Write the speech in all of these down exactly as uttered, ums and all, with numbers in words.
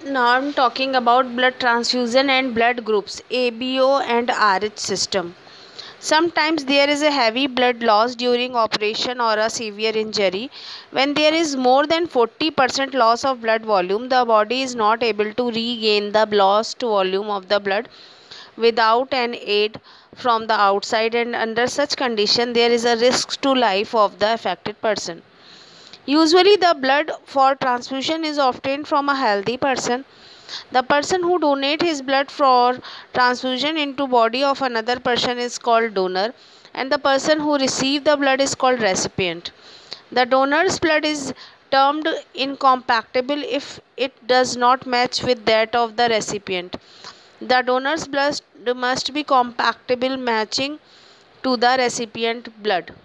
Now I'm talking about blood transfusion and blood groups, A B O and R H system. Sometimes there is a heavy blood loss during operation or a severe injury. When there is more than forty percent loss of blood volume, the body is not able to regain the lost volume of the blood without an aid from the outside, and under such condition there is a risk to life of the affected person. Usually the blood for transfusion is obtained from a healthy person. The person who donate his blood for transfusion into body of another person is called donor, and the person who receive the blood is called recipient. The donor's blood is termed incompatible if it does not match with that of the recipient. The donor's blood must be compatible, matching to the recipient blood.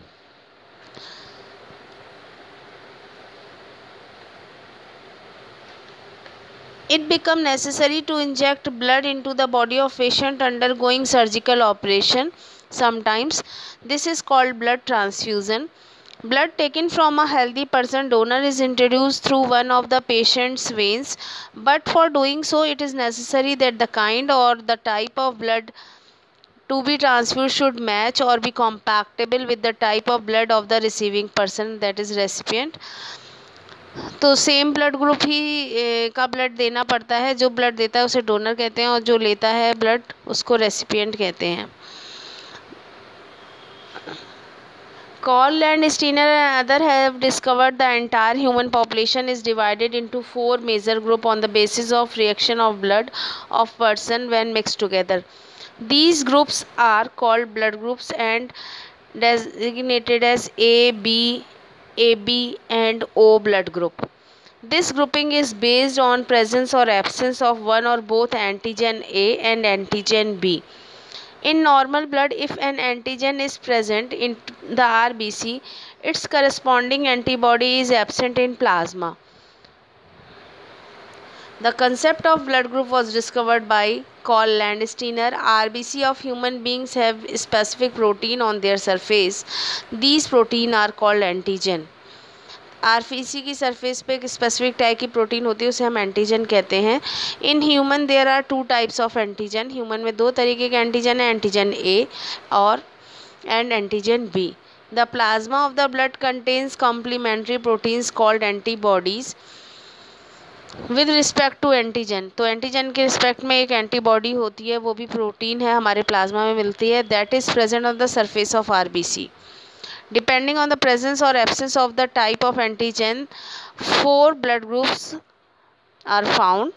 It becomes necessary to inject blood into the body of patient undergoing surgical operation. Sometimes this is called blood transfusion. Blood taken from a healthy person donor is introduced through one of the patient's veins, but for doing so it is necessary that the kind or the type of blood to be transfused should match or be compatible with the type of blood of the receiving person, that is recipient. तो same blood group ही A, का blood देना पड़ता है. जो blood देता है उसे डोनर कहते हैं और जो लेता है ब्लड उसको रेसिपिएंट कहते हैं. Call and Steiner and other have discovered the entire human population is divided into four major groups on the basis of reaction of blood of person when mixed together. These groups are called blood groups and designated as A, B, A B and O blood group. This grouping is based on presence or absence of one or both antigen A and antigen B. In normal blood, if an antigen is present in the R B C, its corresponding antibody is absent in plasma. The concept of blood group was discovered by Cole and Steiner. R B C of human beings have specific protein on their surface. These protein are called antigen. RBC की surface पे एक specific type की protein होती है, उसे हम antigen कहते हैं. In human there are two types of antigen. Human में दो तरीके के एंटीजन है, एंटीजन ए और and antigen B. The plasma of the blood contains complementary proteins called antibodies with respect to antigen. तो एंटीजन के रिस्पेक्ट में एक एंटीबॉडी होती है, वो भी प्रोटीन है, हमारे प्लाज्मा में मिलती है. That is present on the surface of RBC. Depending on the presence or absence of the type of antigen, four blood groups are found.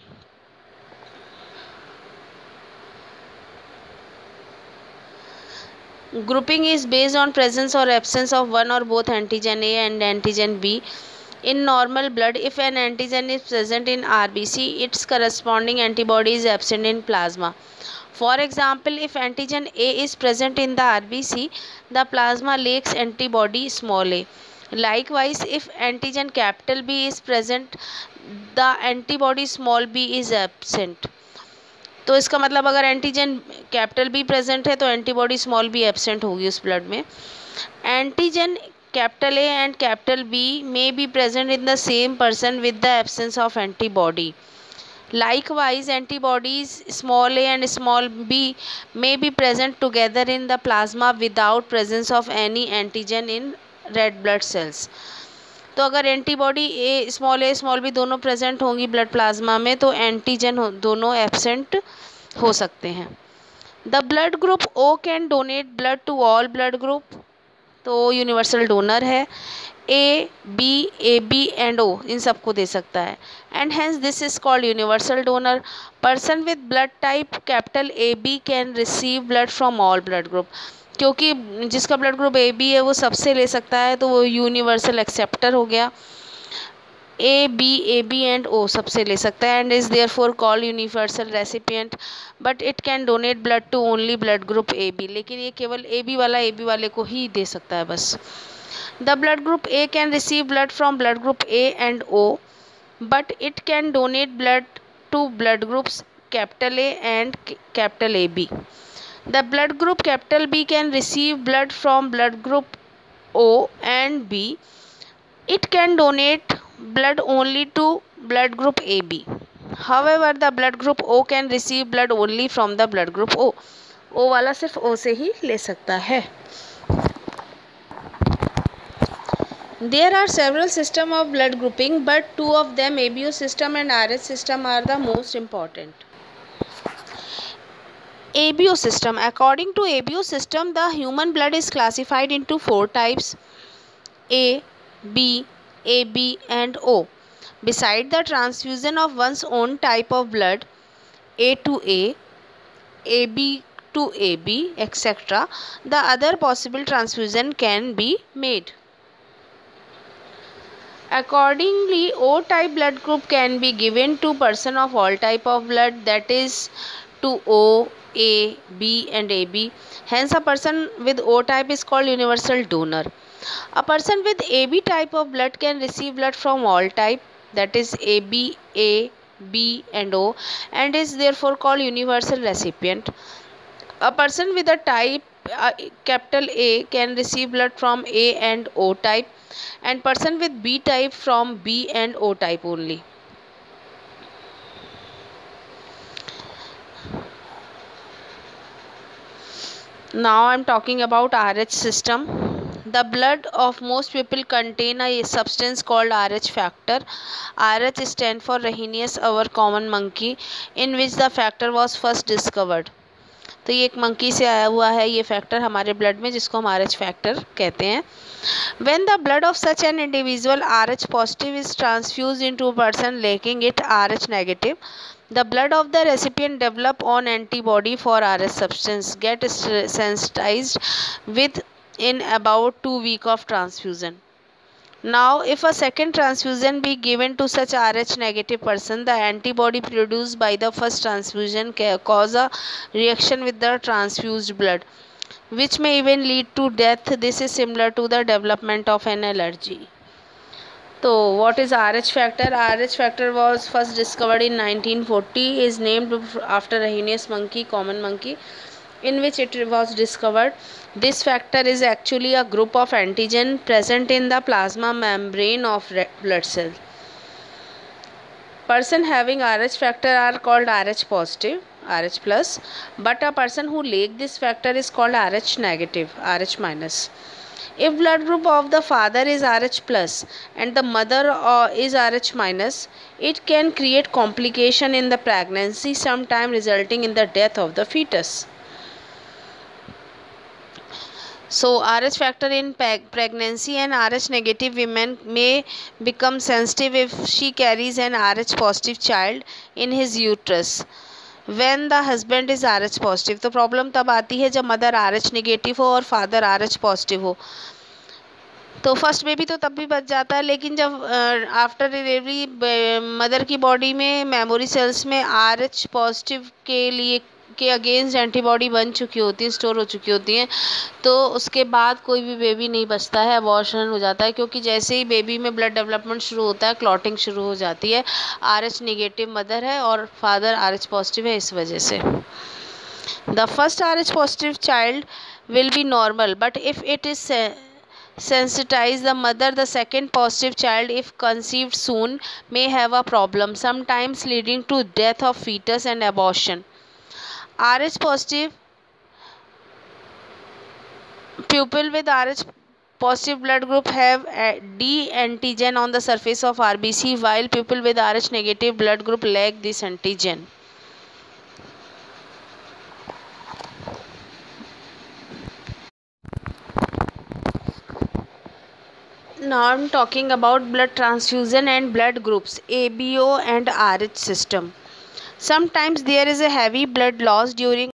Grouping is based on presence or absence of one or both antigen A and antigen B. In normal blood, if an antigen is present in R B C, its corresponding antibody is absent in plasma. For example, if antigen A is present in the R B C, the plasma lacks antibody small a. Likewise, if antigen capital B is present, the antibody small b is absent. तो इसका मतलब अगर antigen capital be present है तो antibody small B absent होगी उस blood में. Antigen capital A and capital B may be present in the same person with the absence of antibody. Likewise, antibodies small a and small b may be present together in the plasma without presence of any antigen in red blood cells. तो अगर antibody A small A small B दोनों present होंगी blood plasma में तो antigen दोनों absent हो सकते हैं. The blood group O can donate blood to all blood group. तो यूनिवर्सल डोनर है. A B A B and O इन सबको दे सकता है. And hence this is called universal donor. Person with blood type capital A B can receive blood from all blood group. क्योंकि जिसका blood group A B है वो सबसे ले सकता है तो वो यूनिवर्सल एक्सेप्टर हो गया. A B A B and O सबसे ले सकता है and is therefore call universal recipient. But it can donate blood to only blood group A B. लेकिन ये केवल ए बी वाला ए बी वाले को ही दे सकता है बस. The blood group A can receive blood from blood group A and O, but it can donate blood to blood groups capital A and capital A B. The blood group capital B can receive blood from blood group O and B. It can donate blood only to blood group A B. However, the blood group O can receive blood only from the blood group O. O वाला सिर्फ O से ही ले सकता है. There are several systems of blood grouping, but two of them, A B O system and R H system, are the most important. A B O system. According to A B O system, the human blood is classified into four types: A, B, A B and O. Beside the transfusion of one's own type of blood, A to A, A B to A B, et cetera, the other possible transfusion can be made. Accordingly, O-type blood group can be given to person of all type of blood, that is to O, A, B and A B. Hence, a person with O-type is called universal donor. A person with A B type of blood can receive blood from all type, that is A B, A, B and O, and is therefore called universal recipient. A person with a type uh, capital A can receive blood from A and O type, and person with B type from B and O type only. Now I am talking about R H system. The blood of most people contain a substance called R H factor. R H stands for Rhenius, our common monkey, in which the factor was first discovered. तो ये एक monkey से आया हुआ है ये factor हमारे blood में, जिसको हम आर एच फैक्टर कहते हैं. When the blood of such an individual R H positive is transfused into a person lacking it R H negative, the blood of the recipient develop on antibody for R H substance, get sensitized within about two weeks of transfusion. Now, if a second transfusion be given to such R H negative person, the antibody produced by the first transfusion can cause a reaction with the transfused blood, which may even lead to death. This is similar to the development of an allergy. So, what is R H factor? R H factor was first discovered in nineteen forty, is named after a Rhenius monkey, common monkey, in which it was discovered. This factor is actually a group of antigen present in the plasma membrane of red blood cell. Person having R H factor are called R H positive, R H plus, but a person who lack this factor is called R H negative, R H minus. If blood group of the father is R H plus and the mother uh, is R H minus, it can create complication in the pregnancy, sometimes resulting in the death of the fetus. So, R H factor in pregnancy, and R H negative women may become sensitive if she carries an R H positive child in his uterus. When the husband is R H positive, तो problem तब आती है जब mother R H negative हो और father R H positive हो. तो first baby तो तब भी बच जाता है, लेकिन जब आफ्टर डिलीवरी मदर की बॉडी में मेमोरी सेल्स में आर एच पॉजिटिव के लिए के अगेंस्ट एंटीबॉडी बन चुकी होती हैं, स्टोर हो चुकी होती हैं, तो उसके बाद कोई भी बेबी नहीं बचता है, अबॉर्शन हो जाता है. क्योंकि जैसे ही बेबी में ब्लड डेवलपमेंट शुरू होता है, क्लॉटिंग शुरू हो जाती है. आर एच नेगेटिव मदर है और फादर आर एच पॉजिटिव है, इस वजह से. The first R H positive child will be normal, but if it is sensitize the mother, the second positive child, if conceived soon, may have a problem, sometimes leading to death of fetus and abortion. R H positive people with R H positive blood group have D antigen on the surface of R B C, while people with R H negative blood group lack this antigen. Now I am talking about blood transfusion and blood groups, A B O and R H system. Sometimes there is a heavy blood loss during